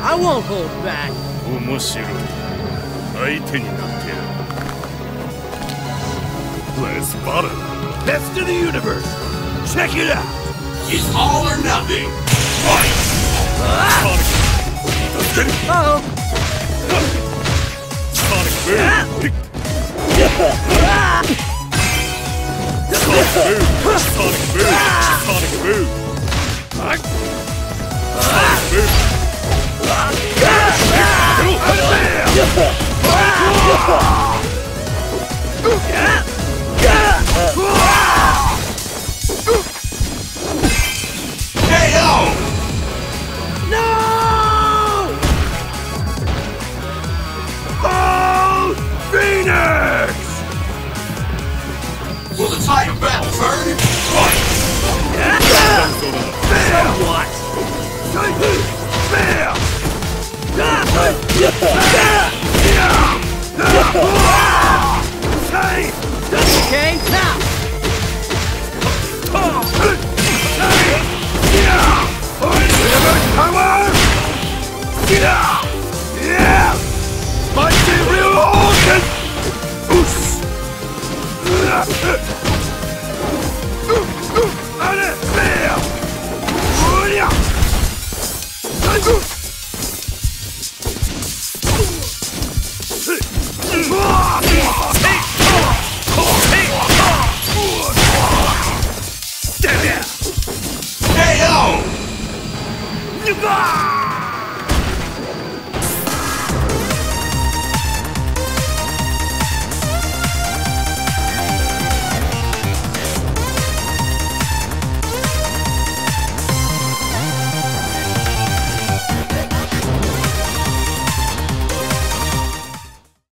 I won't hold back. 面白い。相手になってやる。Let's battle. Best in the universe. Check it out. It's all or nothing. Fight! Uh-oh. Sonic boom. Sonic boom. Sonic boom. Sonic boom. KO! No! Oh, Phoenix! Will the tide of battle turn? Fight! What? Okay, now! Mighty real organ! KO! KO!